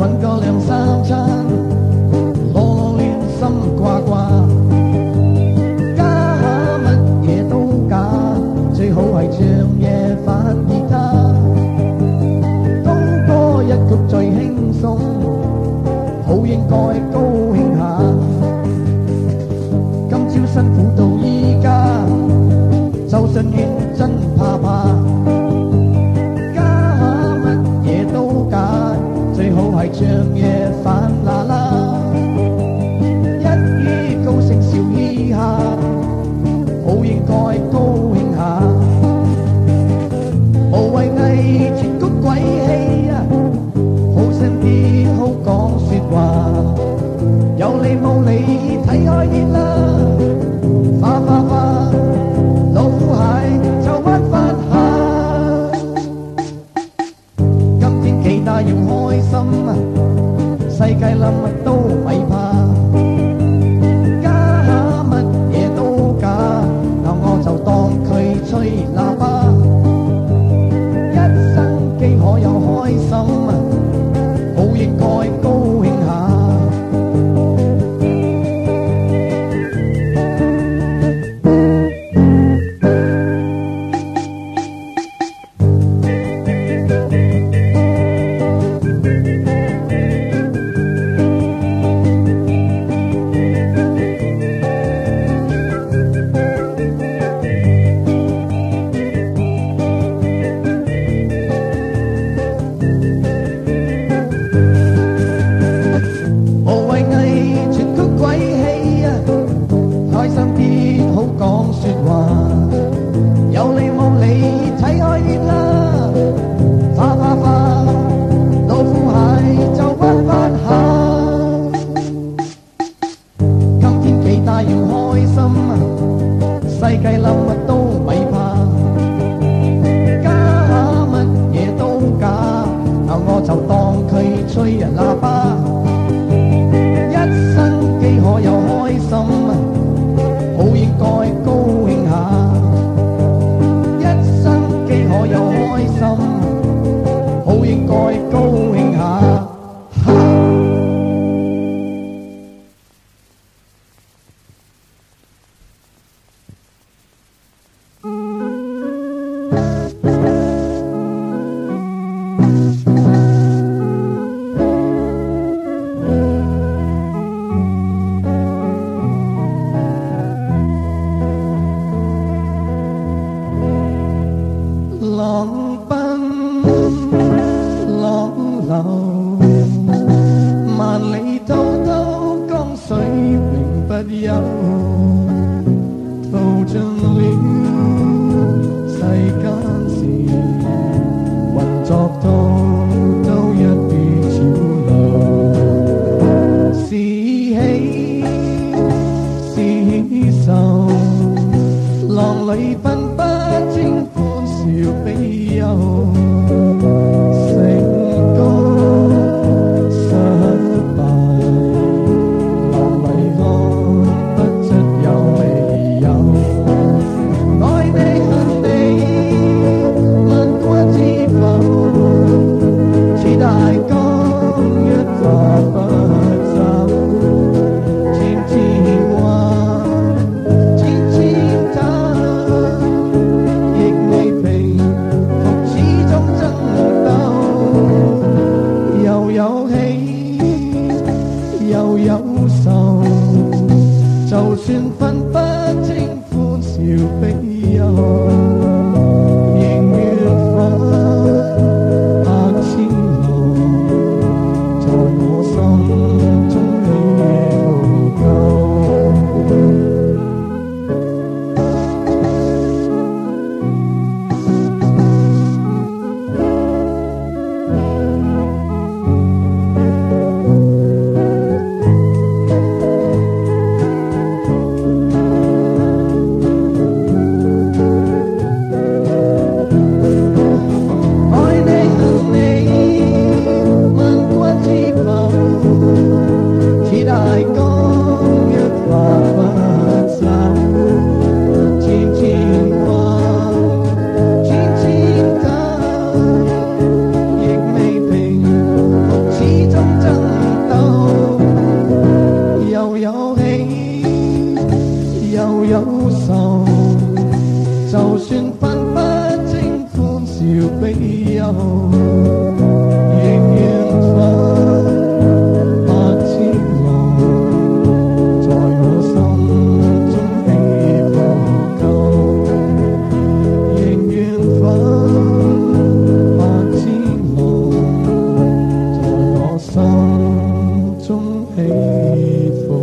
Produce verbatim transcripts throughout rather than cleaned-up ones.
揾個兩三餐，攞攞亂心掛掛，加下乜嘢都假，最好係長夜發熱他，東哥一曲最輕鬆，好應該高興下。今朝辛苦到依家，就算認真怕怕，加下乜嘢都假，最好係長夜飯啦啦，一於高聲笑嘻哈，好應該高興下。無謂偽傳谷鬼氣啊，好聲啲好講説話，有理冇理睇開啲啦，花花花老虎蟹就屈翻下。今天幾大要開心啊，世界冧乜都咪怕，加下乜嘢都假，嗱我就當佢吹喇叭，一生機可有開心啊，好應該高興下。 喜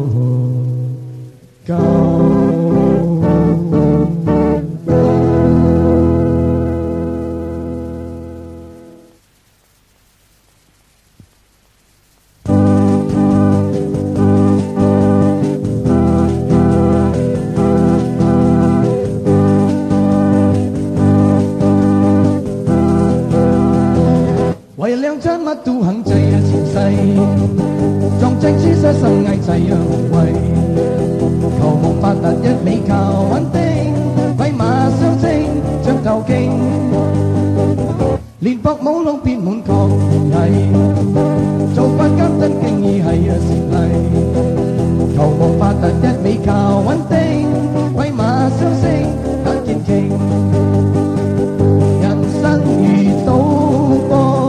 歡夠。為兩餐乜都肯制啊前世，撞正輸失心翳制啊無謂，求夢發達一味靠穩定，鬼馬雙星像頭勁，連膊冇窿變滿確係，做法監真經已係啊善例，求夢發達一味靠穩定，鬼馬雙星得堅勁，人生如賭波。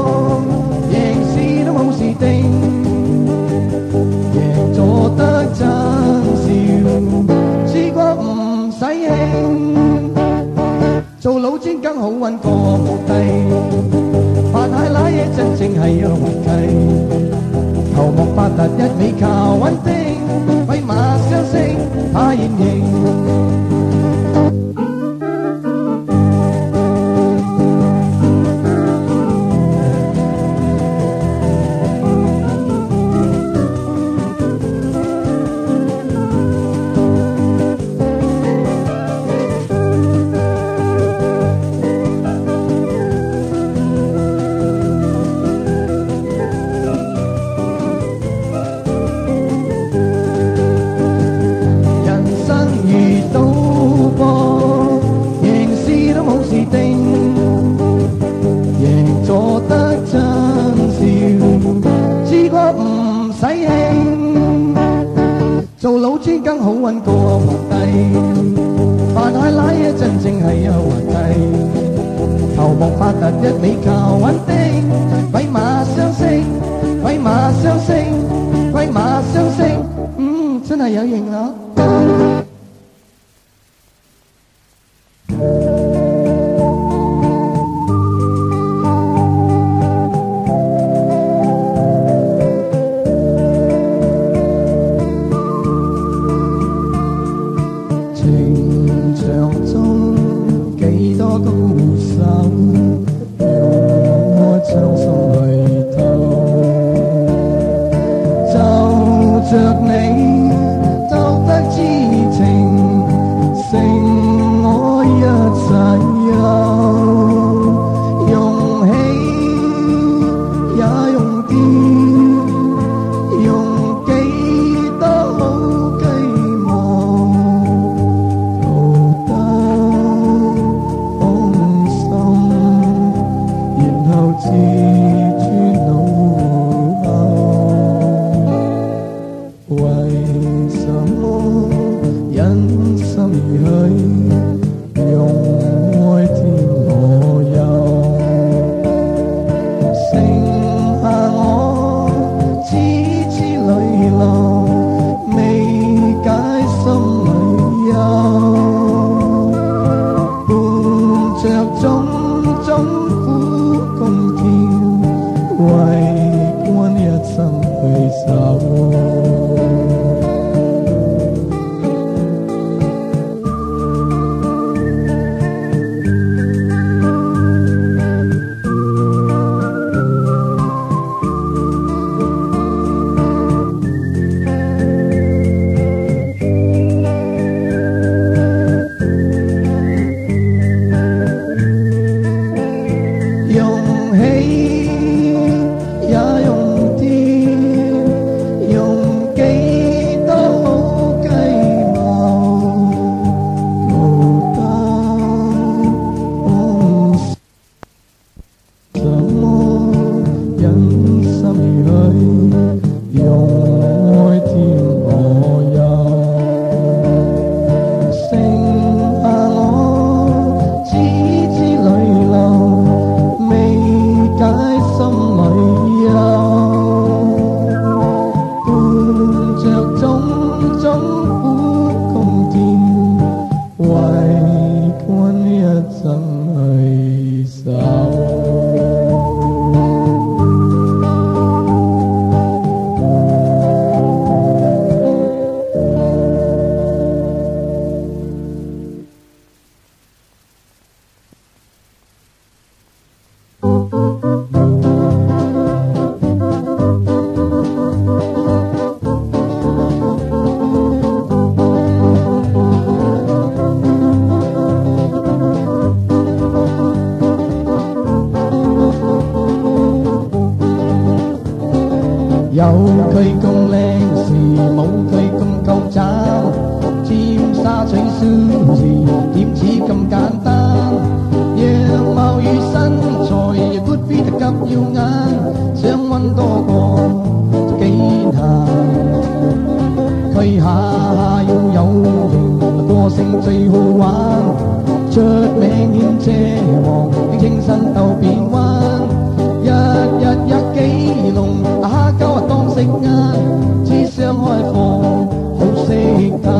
贏咗得真笑，試過唔使興，做老千更好揾過皇帝，發蟹奶嘢真正係一滑稽，求夢發達一味靠穩定，鬼馬雙星他現形。做老千更好揾過皇帝，發蟹奶嘢真正係一滑稽，求夢發達一味靠穩定，鬼馬雙星，鬼馬雙星，鬼馬雙星，嗯，真係有型啊！着你偷得知情，剩我一切有，用起也用啲，用幾多好寄望，逃得放心，然後自尊腦後。為有佢咁靚時，冇佢咁夠膽。尖沙咀 Suzy 點似咁簡單？樣貌與身材亦 good be 得急耀眼，想搵多個都幾難。佢下下要有型，個性最好玩，出名兼車王，清新鬥變彎。日日有幾籠蝦膠啊當食晏，只想開課好識嘆。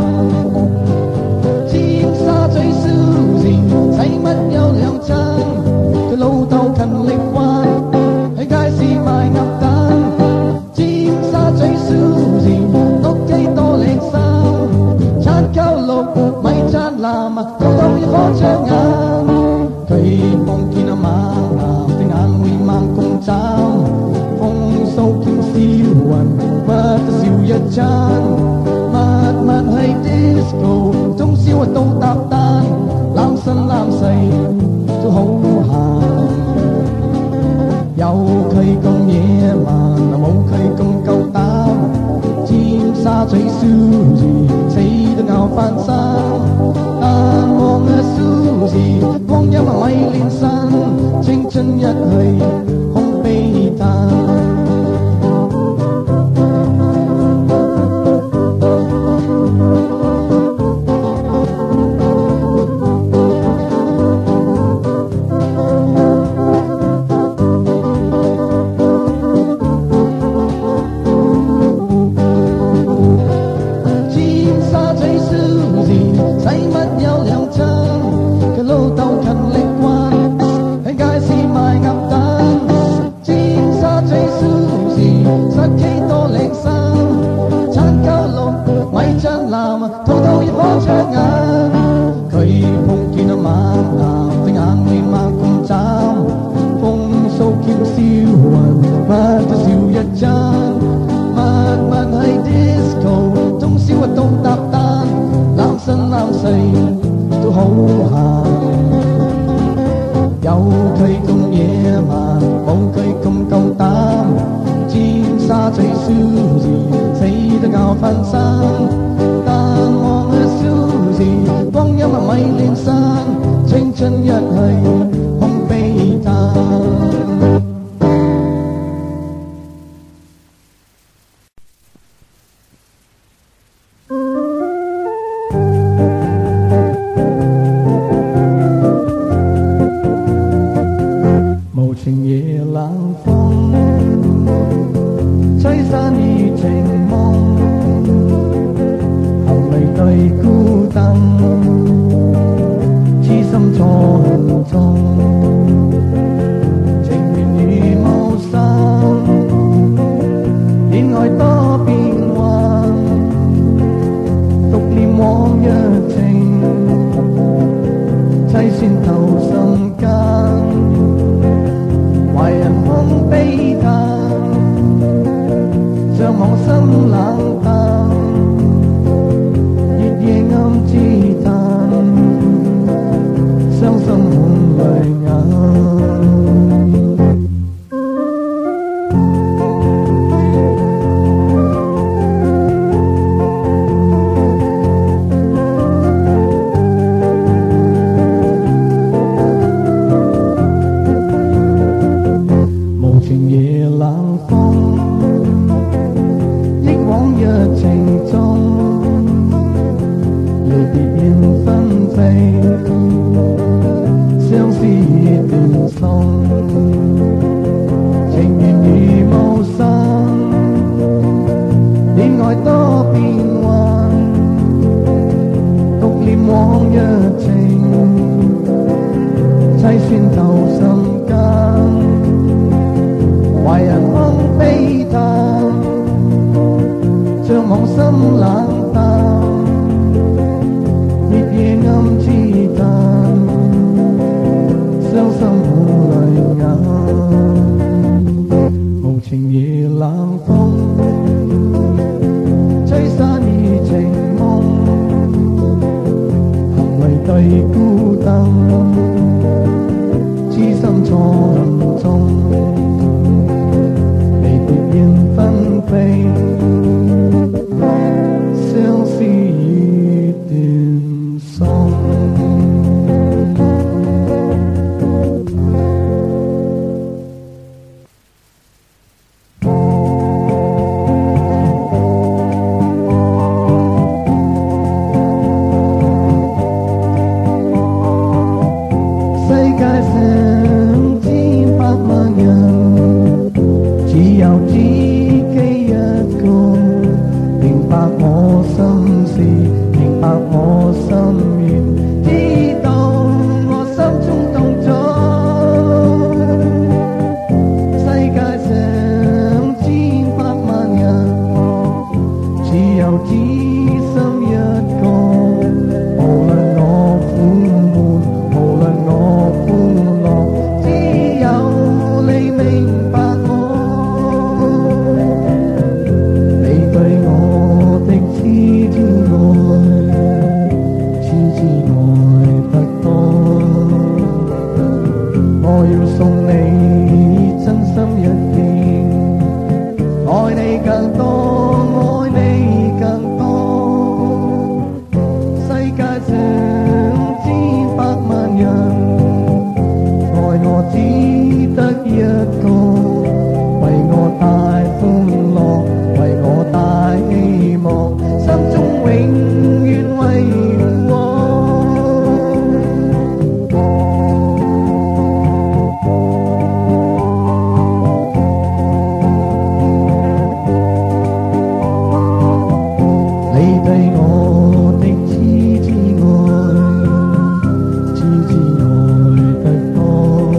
尖沙咀 Suzy 使乜有兩餐？佢老豆勤力慣，喺街市賣鴨蛋。尖沙咀 Suzy 屋企多靚衫，餐膠綠米糌藍啊，套套要火著眼。佢望見阿猛男隻眼會猛咁眨，風騷兼銷魂，乜都笑一餐。密密係 disco， 中宵啊都搭單，攬身攬世都好閒。有佢咁野蠻，冇佢咁夠膽。尖沙咀 Suzy 死都咬翻生。但望啊 Suzy 光陰啊咪練身，青春一去空悲嘆。痴心錯誤中，離別緣分。 纷飞，相思已斷送。世界上千百萬人，只有自己一個明白我心事，明白我心願，知道我心中動作。世界上千百萬人，只有只心一個，無論我苦悶，無論我歡樂，只有你明白我。你對我的痴痴愛，痴痴愛得多。我要送你真心一片，愛你更多，愛你更多。世界上千百萬人，愛我只得一個，為我帶歡樂，為我帶希望，心中永遠為我。你對我的痴痴愛，痴痴愛得多。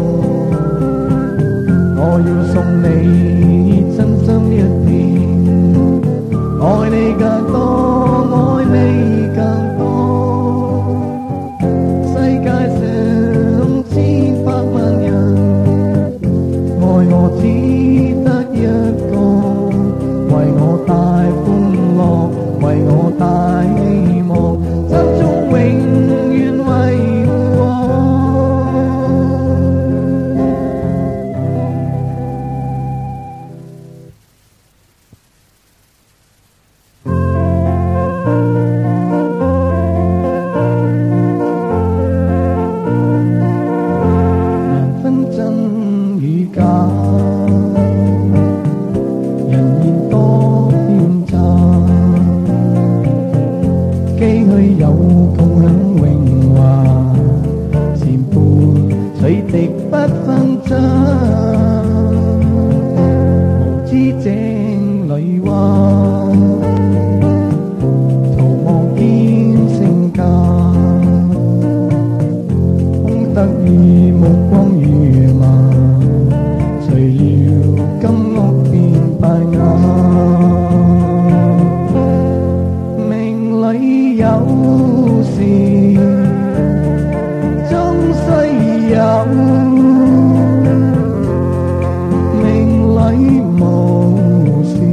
我要送你真心一片，愛你更多，愛你更多。世界上千百萬人，愛我只得一個，為我帶歡樂，為我帶希望，心中永遠為我。難分真與假，人言多偏差，寄去有共享榮華，前伴隨敵不分爭，無知井裏蛙，徒望見性價，空得意目光如麻，誰料金屋變敗瓦。命裏有時終須有，命裏無時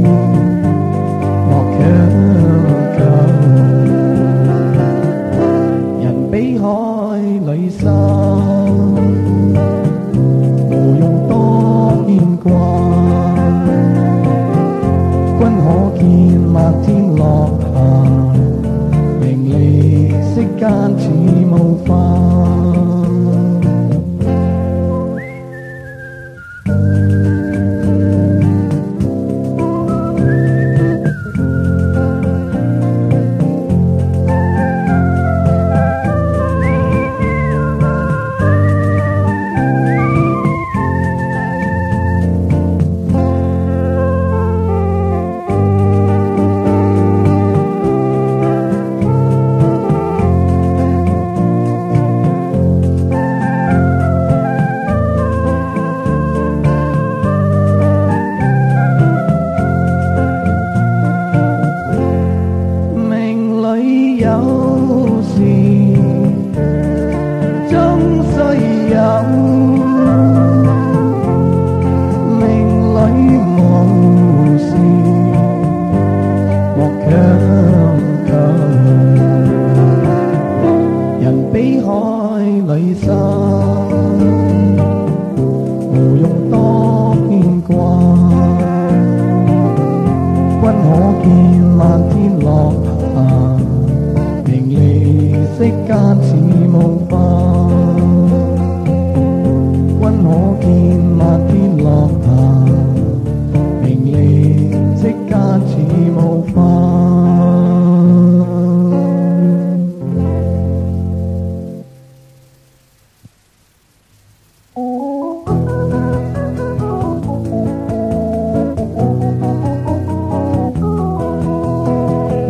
莫強求。人比海裏沙，無用多牽掛。君可見漫天落霞，名利息間似霧化。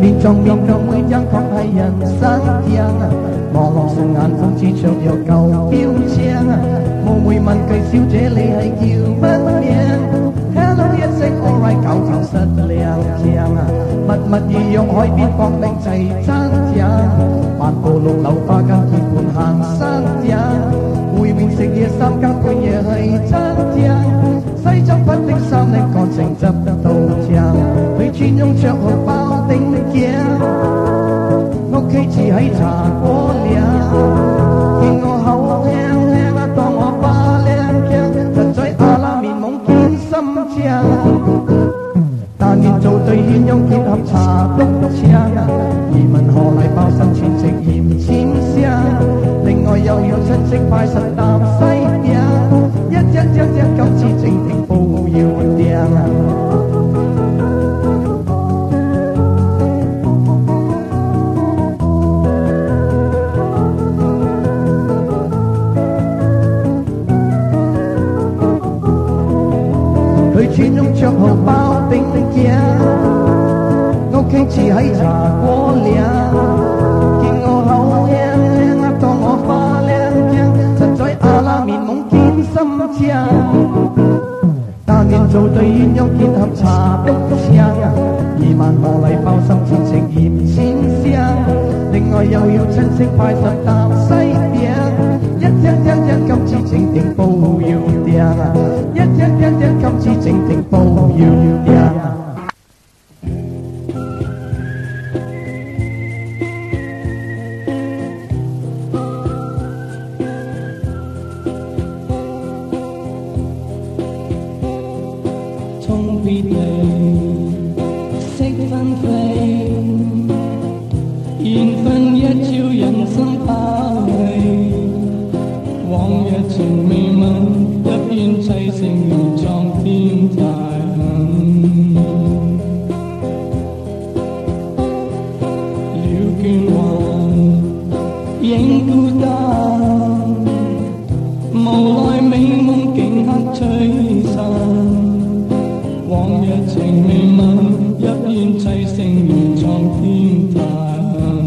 面撞面對每一個係人生樣，望落成眼風似長有舊標槍，我會問句小姐你係叫乜名 ？Hello 一聲 alright 搞就實靚正，密密預約海邊搏命齊爭正，漫步路柳花間結伴行山正，會面食嘢三更半夜係爭正。西裝筆的衫領乾淨執到正，佢穿擁着號包定鏡，屋企住喺茶果嶺，見我口輕輕啊當我巴靚鏡，實在阿拉面懵見心正，但願做對鴛鴦結合茶篤槍，移民河麗包心全食鹽淺香，另外又有親戚派實搭西餅。一一一一今次整定報要訂啊！佢穿擁着號包定鏡，屋企住喺茶果嶺，見我口輕輕啊當我花靚鏡，實在阿拉面懵見心正，但願做對鴛鴦結合茶篤槍，二萬河麗包心前情鹽淺香，另外又要親戚派實搭西餅，一一一一今次整定報要訂啊！一一一一今次整定報要訂啊！ 別離識分飛，緣分一朝人生拋棄，往日情未泯，一片凄聲如創天大恨。了倦還影孤單，無奈美夢竟刻吹散。往日情未泯，一片凄聲如創天大恨。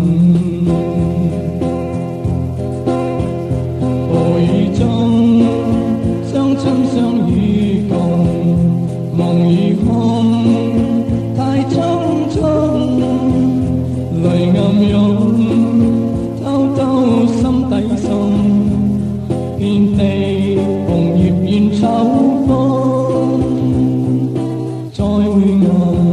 暴雨中，相親相與共，夢與空，太匆匆，淚暗湧，偷偷心底滲，遍地紅葉怨秋風。再會愛。